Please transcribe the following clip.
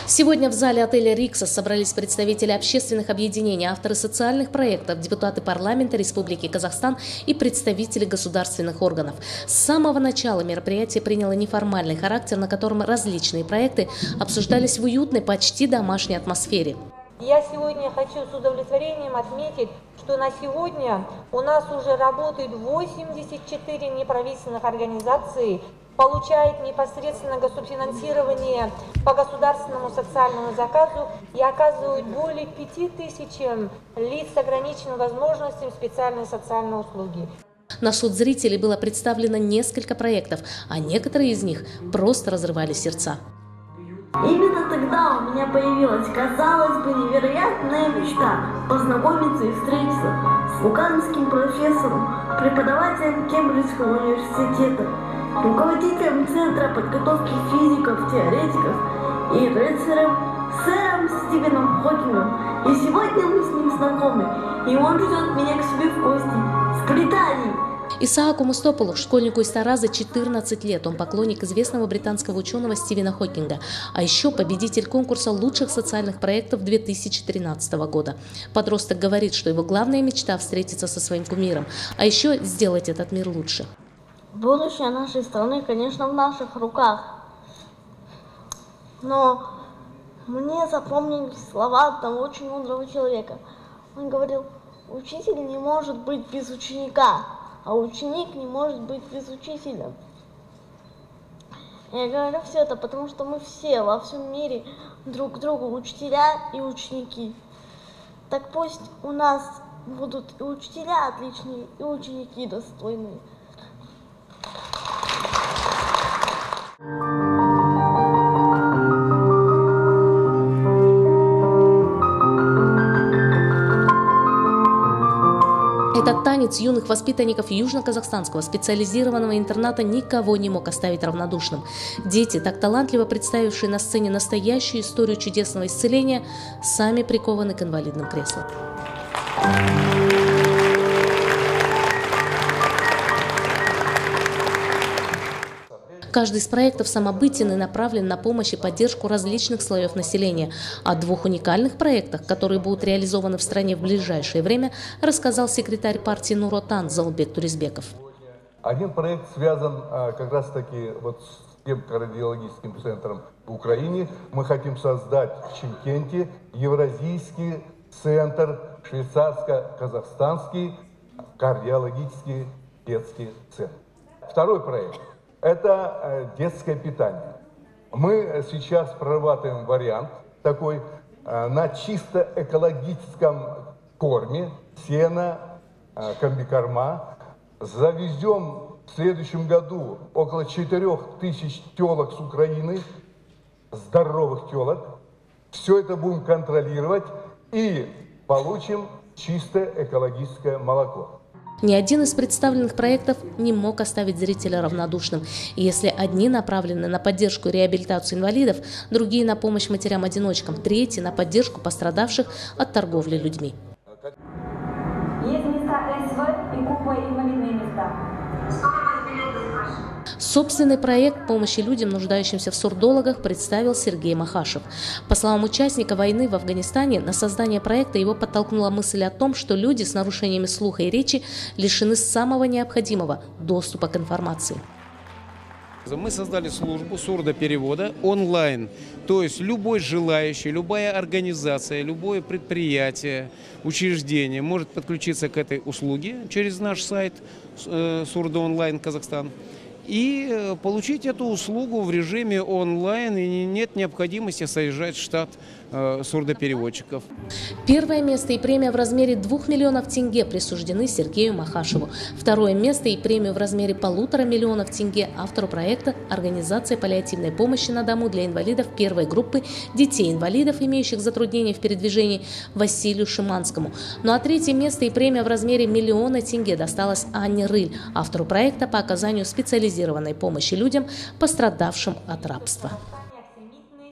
Сегодня в зале отеля «Риксос» собрались представители общественных объединений, авторы социальных проектов, депутаты парламента Республики Казахстан и представители государственных органов. С самого начала мероприятие приняло неформальный характер, на котором различные проекты обсуждались в уютной, почти домашней атмосфере. Я сегодня хочу с удовлетворением отметить, что на сегодня у нас уже работает 84 неправительственных организаций, получает непосредственно госфинансирование по государственному социальному заказу и оказывают более 5000 лиц с ограниченными возможностями специальные социальные услуги. На суд зрителей было представлено несколько проектов, а некоторые из них просто разрывали сердца. Именно тогда у меня появилась, казалось бы, невероятная мечта познакомиться и встретиться с луканским профессором, преподавателем Кембриджского университета, руководителем Центра подготовки физиков, теоретиков и рыцарем сэром Стивеном Хокингом. И сегодня мы с ним знакомы, и он ждет меня к себе в гости в Британии. Исааку Мустопулу, школьнику из Тараза, 14 лет. Он поклонник известного британского ученого Стивена Хокинга, а еще победитель конкурса лучших социальных проектов 2013 года. Подросток говорит, что его главная мечта – встретиться со своим кумиром, а еще сделать этот мир лучше. Будущее нашей страны, конечно, в наших руках. Но мне запомнились слова одного очень мудрого человека. Он говорил: учитель не может быть без ученика, а ученик не может быть без учителя. Я говорю все это, потому что мы все во всем мире друг другу учителя и ученики. Так пусть у нас будут и учителя отличные, и ученики достойные. Этот танец юных воспитанников Южно-Казахстанского специализированного интерната никого не мог оставить равнодушным. Дети, так талантливо представившие на сцене настоящую историю чудесного исцеления, сами прикованы к инвалидным креслам. Каждый из проектов самобытен и направлен на помощь и поддержку различных слоев населения. О двух уникальных проектах, которые будут реализованы в стране в ближайшее время, рассказал секретарь партии Нур Отан Заулбек Туризбеков. Один проект связан как раз-таки вот с тем кардиологическим центром в Украине. Мы хотим создать в Чимкенте Евразийский центр, швейцарско-казахстанский кардиологический детский центр. Второй проект – это детское питание. Мы сейчас прорабатываем вариант такой на чисто экологическом корме, сена, комбикорма. Завезем в следующем году около 4000 телок с Украины, здоровых телок. Все это будем контролировать и получим чистое экологическое молоко. Ни один из представленных проектов не мог оставить зрителя равнодушным. И если одни направлены на поддержку и реабилитацию инвалидов, другие на помощь матерям-одиночкам, третьи на поддержку пострадавших от торговли людьми. Есть места СВ и купа инвалидные места. Собственный проект помощи людям, нуждающимся в сурдологах, представил Сергей Махашев. По словам участника войны в Афганистане, на создание проекта его подтолкнула мысль о том, что люди с нарушениями слуха и речи лишены самого необходимого – доступа к информации. Мы создали службу сурдоперевода онлайн, то есть любой желающий, любая организация, любое предприятие, учреждение может подключиться к этой услуге через наш сайт Сурдоонлайн Казахстан и получить эту услугу в режиме онлайн, и нет необходимости соезжать в штат сурдопереводчиков. Первое место и премия в размере 2 миллионов тенге присуждены Сергею Махашеву. Второе место и премию в размере 1,5 миллиона тенге автору проекта «Организация паллиативной помощи на дому для инвалидов первой группы детей-инвалидов, имеющих затруднения в передвижении» Василию Шиманскому. Ну а третье место и премия в размере 1 миллиона тенге досталась Анне Рыль, автору проекта по оказанию специализированной помощи людям, пострадавшим от рабства.